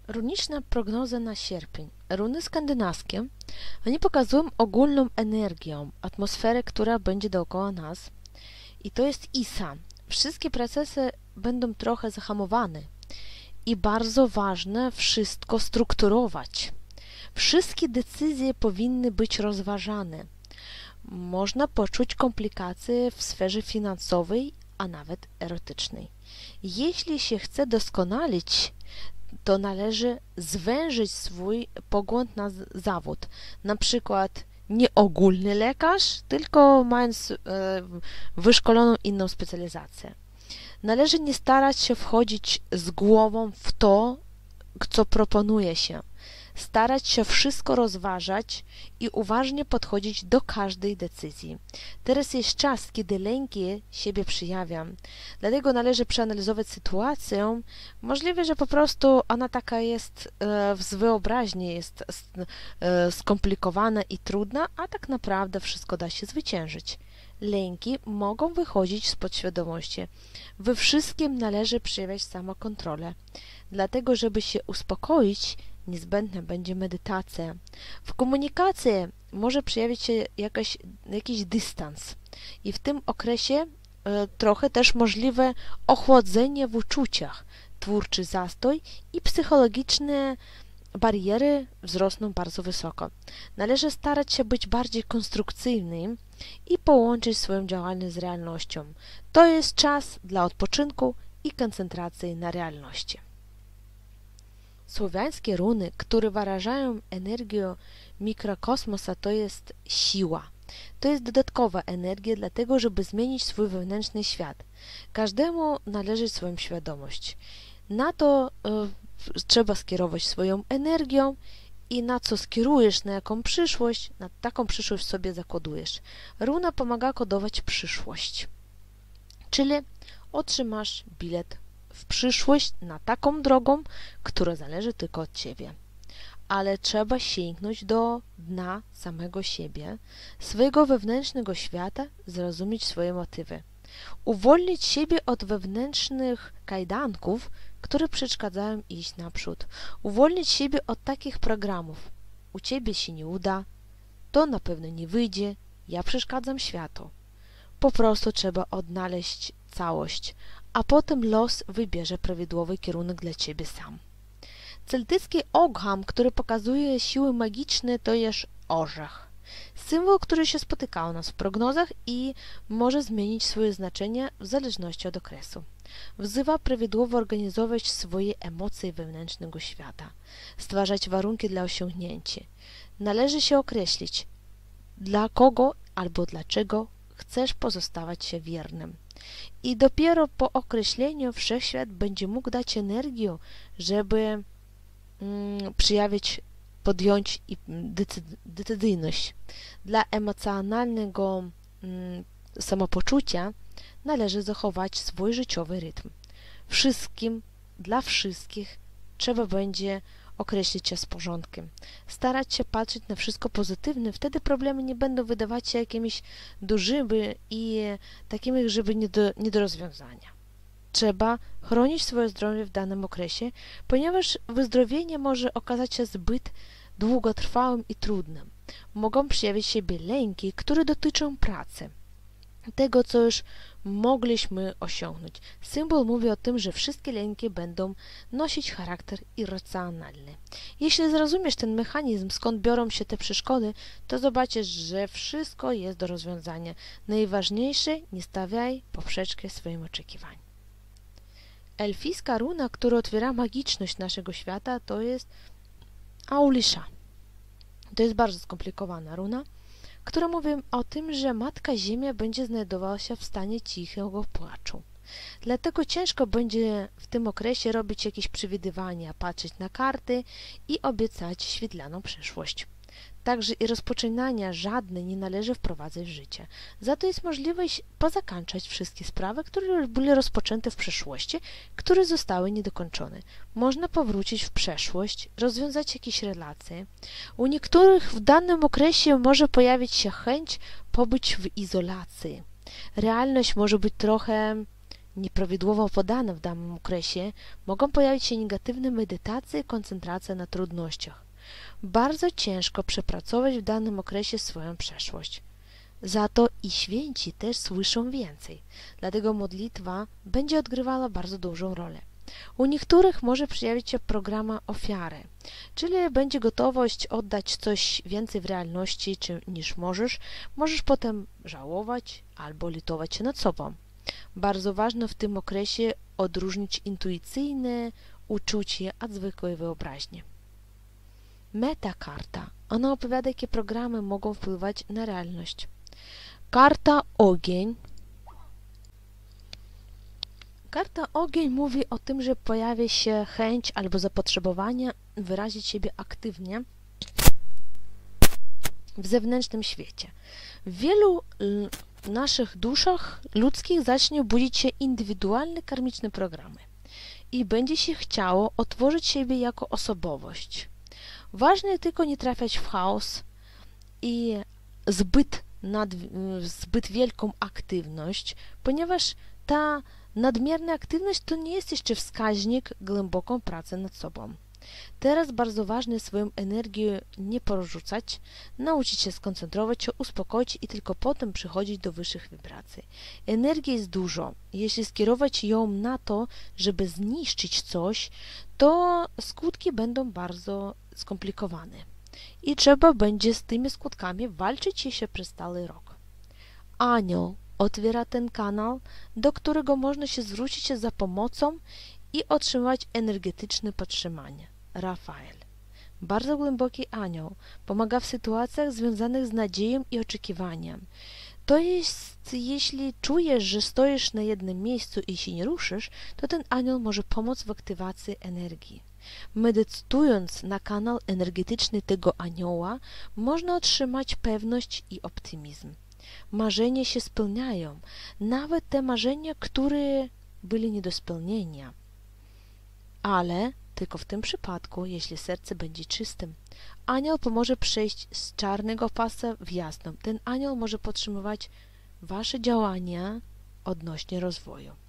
Runiczna prognoza na sierpień. Runy skandynawskie, oni pokazują ogólną energię, atmosferę, która będzie dookoła nas. I to jest ISA. Wszystkie procesy będą trochę zahamowane. I bardzo ważne wszystko strukturować. Wszystkie decyzje powinny być rozważane. Można poczuć komplikacje w sferze finansowej, a nawet erotycznej. Jeśli się chce doskonalić, to należy zwężyć swój pogląd na zawód. Na przykład nie ogólny lekarz, tylko mając wyszkoloną inną specjalizację. Należy nie starać się wchodzić z głową w to, co proponuje się. Starać się wszystko rozważać i uważnie podchodzić do każdej decyzji. Teraz jest czas, kiedy lęki siebie przejawiam. Dlatego należy przeanalizować sytuację. Możliwe, że po prostu ona taka jest z wyobraźni, jest skomplikowana i trudna, a tak naprawdę wszystko da się zwyciężyć. Lęki mogą wychodzić z podświadomości. We wszystkim należy przejawiać samokontrolę. Dlatego, żeby się uspokoić, niezbędna będzie medytacja. W komunikacji może przejawić się jakiś dystans i w tym okresie trochę też możliwe ochłodzenie w uczuciach, twórczy zastój i psychologiczne bariery wzrosną bardzo wysoko. Należy starać się być bardziej konstrukcyjnym i połączyć swoją działalność z realnością. To jest czas dla odpoczynku i koncentracji na realności. Słowiańskie runy, które wyrażają energię mikrokosmosa, to jest siła. To jest dodatkowa energia dlatego, żeby zmienić swój wewnętrzny świat. Każdemu należy swoją świadomość. Na to trzeba skierować swoją energię i na co skierujesz, na jaką przyszłość, na taką przyszłość sobie zakładujesz. Runa pomaga kodować przyszłość. Czyli otrzymasz bilet w przyszłość na taką drogą, która zależy tylko od Ciebie. Ale trzeba sięgnąć do dna samego siebie, swojego wewnętrznego świata, zrozumieć swoje motywy. Uwolnić siebie od wewnętrznych kajdanków, które przeszkadzają iść naprzód. Uwolnić siebie od takich programów. U Ciebie się nie uda, to na pewno nie wyjdzie, ja przeszkadzam światu. Po prostu trzeba odnaleźć całość, a potem los wybierze prawidłowy kierunek dla Ciebie sam. Celtycki ogham, który pokazuje siły magiczne, to jest orzech. Symbol, który się spotyka u nas w prognozach i może zmienić swoje znaczenie w zależności od okresu. Wzywa prawidłowo organizować swoje emocje wewnętrznego świata, stwarzać warunki dla osiągnięcia. Należy się określić, dla kogo albo dlaczego chcesz pozostawać się wiernym. I dopiero po określeniu wszechświat będzie mógł dać energię, żeby podjąć decyzyjność. Dla emocjonalnego samopoczucia należy zachować swój życiowy rytm. Dla wszystkich trzeba będzie określić się z porządkiem. Starać się patrzeć na wszystko pozytywne, wtedy problemy nie będą wydawać się jakimiś dużymi i takimi, żeby nie do rozwiązania. Trzeba chronić swoje zdrowie w danym okresie, ponieważ wyzdrowienie może okazać się zbyt długotrwałym i trudnym. Mogą przejawić się lęki, które dotyczą pracy, tego, co już mogliśmy osiągnąć. Symbol mówi o tym, że wszystkie lęki będą nosić charakter irracjonalny. Jeśli zrozumiesz ten mechanizm, skąd biorą się te przeszkody, to zobaczysz, że wszystko jest do rozwiązania. Najważniejsze, nie stawiaj poprzeczkę swoim oczekiwaniom. Elfijska runa, która otwiera magiczność naszego świata, to jest Aulisha. To jest bardzo skomplikowana runa, która mówi o tym, że Matka Ziemia będzie znajdowała się w stanie cichego płaczu. Dlatego ciężko będzie w tym okresie robić jakieś przewidywania, patrzeć na karty i obiecać świetlaną przyszłość. Także i rozpoczynania żadne nie należy wprowadzać w życie. Za to jest możliwość pozakończać wszystkie sprawy, które były rozpoczęte w przeszłości, które zostały niedokończone. Można powrócić w przeszłość, rozwiązać jakieś relacje. U niektórych w danym okresie może pojawić się chęć pobyć w izolacji. Realność może być trochę nieprawidłowo podane w danym okresie, mogą pojawić się negatywne medytacje i koncentracja na trudnościach. Bardzo ciężko przepracować w danym okresie swoją przeszłość. Za to i święci też słyszą więcej, dlatego modlitwa będzie odgrywała bardzo dużą rolę. U niektórych może przejawić się programa ofiary, czyli będzie gotowość oddać coś więcej w realności niż możesz potem żałować albo litować się nad sobą. Bardzo ważne w tym okresie odróżnić intuicyjne uczucie od zwykłej wyobraźni. Metakarta. Ona opowiada, jakie programy mogą wpływać na realność. Karta ogień. Karta ogień mówi o tym, że pojawia się chęć albo zapotrzebowanie wyrazić siebie aktywnie w zewnętrznym świecie. W wielu naszych duszach ludzkich zacznie budzić się indywidualne karmiczne programy i będzie się chciało otworzyć siebie jako osobowość. Ważne tylko nie trafiać w chaos i zbyt wielką aktywność, ponieważ ta nadmierna aktywność to nie jest jeszcze wskaźnik głęboką pracy nad sobą. Teraz bardzo ważne swoją energię nie porzucać, nauczyć się skoncentrować się, uspokoić i tylko potem przychodzić do wyższych wibracji. Energii jest dużo. Jeśli skierować ją na to, żeby zniszczyć coś, to skutki będą bardzo skomplikowane. I trzeba będzie z tymi skutkami walczyć jeszcze przez cały rok. Anioł otwiera ten kanał, do którego można się zwrócić za pomocą i otrzymać energetyczne podtrzymanie. Rafael. Bardzo głęboki anioł pomaga w sytuacjach związanych z nadzieją i oczekiwaniem. To jest, jeśli czujesz, że stoisz na jednym miejscu i się nie ruszysz, to ten anioł może pomóc w aktywacji energii. Medytując na kanał energetyczny tego anioła, można otrzymać pewność i optymizm. Marzenia się spełniają, nawet te marzenia, które byli nie do spełnienia. Ale tylko w tym przypadku, jeśli serce będzie czystym. Anioł pomoże przejść z czarnego pasa w jasną. Ten anioł może podtrzymywać wasze działania odnośnie rozwoju.